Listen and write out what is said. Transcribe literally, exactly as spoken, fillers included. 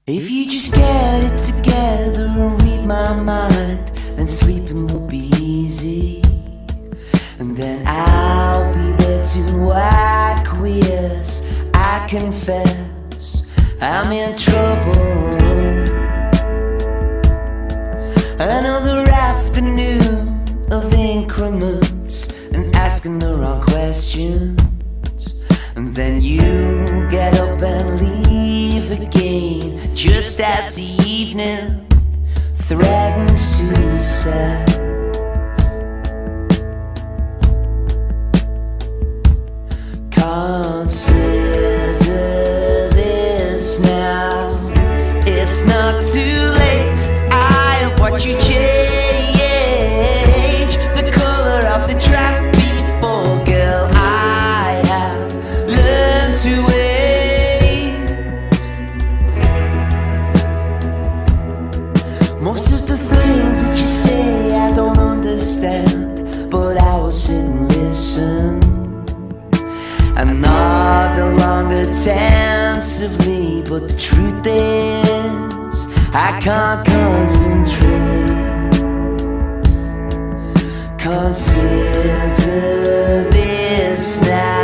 If you just get it together and read my mind, then sleeping will be easy. And then I'll be there to acquiesce. I confess I'm in trouble. Another afternoon of increments and asking the wrong questions. And then you get up and leave again, just as the evening threatens suicide. Consider this now. It's not too late. I have watched you change the color of the track before, girl. I have learned to wait. Most of the things that you say I don't understand, but I will sit and listen. And nod along attentively, but the truth is I can't concentrate. Consider this now.